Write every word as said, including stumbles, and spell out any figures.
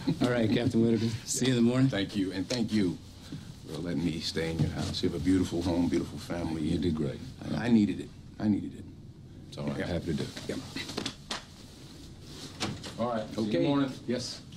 All right, Captain Whitaker. See you in the morning. Thank you, and thank you for letting me stay in your house. You have a beautiful home, beautiful family. You did great. I, I needed it. I needed it. It's all right. Yeah. Happy to do it. Yeah. All right. Okay. Good morning. Yes.